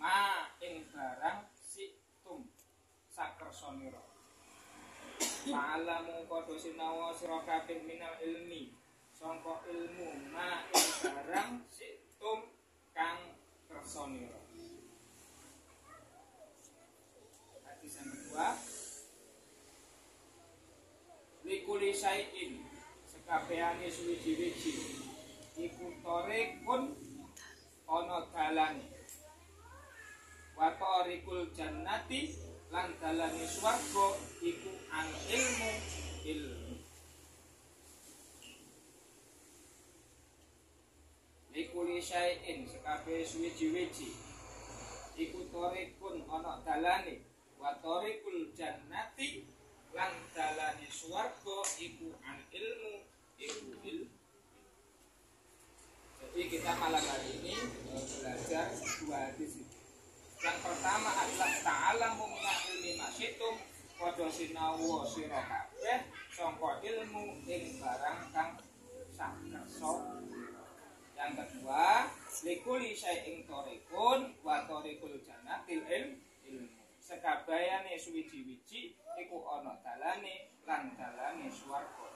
ma ing barang situm sakersonira. Fa'alamu padha sinawa sira kabeh minal ilmi sangka ilmu ma ing barang situm kang kersonira. Hadis yang kedua, likuli syai'in sekabehane suwiji-wiji iku torikun ana dalane wa torikul jannati lan dalane swarga iku an ilmu. Likuli syai'in sekabeh suwiji-wiji iku torikun ana dalane wa torikul jannati lan dalane swarga iku an ilmu. Jadi kita malam hari ini belajar dua hadis itu. Yang pertama adalah ta'alamu minal ilmi masyitum padha sinau sira kabeh sangka ilmu ing barang kang sakersa. Yang kedua, likuli syai'in torikun wa torikul jannatil ilmu. Sekabehane suwiji-wiji iku ana dalane lan dalane swarga.